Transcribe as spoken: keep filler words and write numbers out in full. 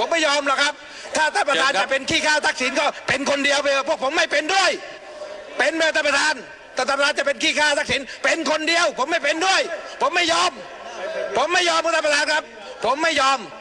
ผมไม่ยอมหรอกครับถ้าท่านประธานจะเป็นขี้ข้าทักษิณก็เป็นคนเดียวไปพวกผมไม่เป็นด้วยเป็นไหมท่านประธานท่านประธานจะเป็นขี้ข้าทักษิณเป็นคนเดียวผมไม่เป็นด้วยผมไม่ยอมผมไม่ยอมท่านประธานครับผมไม่ยอม